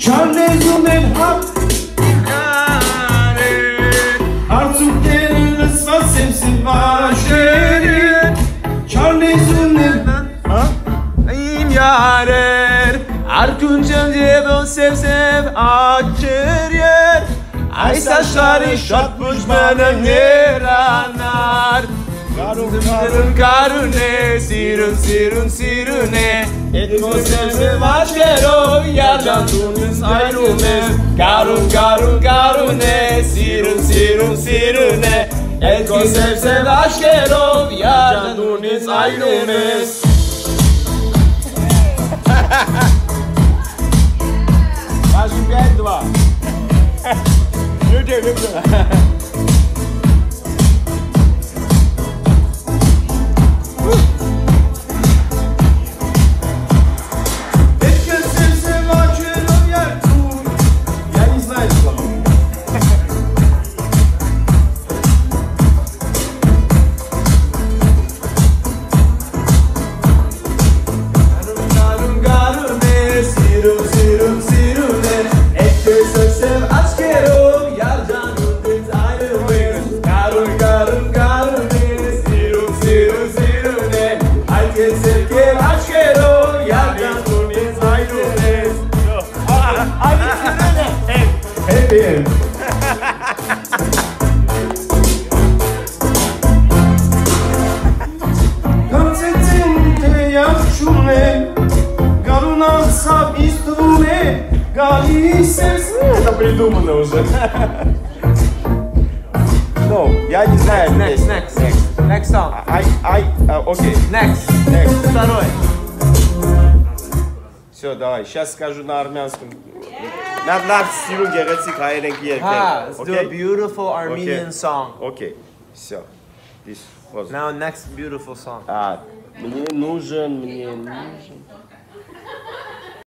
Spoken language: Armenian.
Չանեզում են հապ Արցուկները լսված սև վաշերին Չանեզում են Իմ յարեր Արկունջն ձևոն սև աչեր եր Այս աշխարի շատ բուժմանը ներանար Կարուն է, սիրուն է Էդ մոսև աչկերով յաջանդուն ինձ այնում ես Կարուն է, սիրուն է Էդ մոսև աչկերով յաջանդուն ինձ այնում ես Başım geldi var. Lütfen. Это придумано уже. No, я не знаю. Next song. Окей. Next. Второй. Все, давай. Сейчас скажу на армянском. Надо стилу герецик хайренки еркен. Let's do a beautiful Armenian song. Okay. Все. Now next beautiful song. Мне нужен.